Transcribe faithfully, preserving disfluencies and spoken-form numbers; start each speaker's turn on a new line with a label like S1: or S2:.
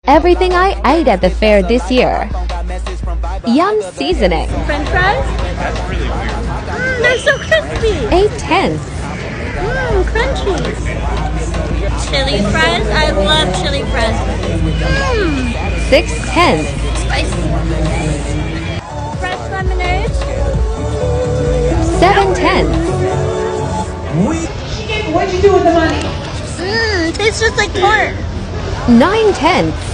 S1: Everything I ate at the fair this year. Yum seasoning.
S2: French fries? Mmm, they're so crispy.
S1: eight tenths.
S2: Mmm, crunchy. Chili fries? I love chili fries. Mmm.
S1: six tenths.
S2: Spicy. Fresh lemonade?
S1: seven tenths.
S3: What'd you do with the money?
S2: Mmm, tastes just like corn.
S1: nine tenths.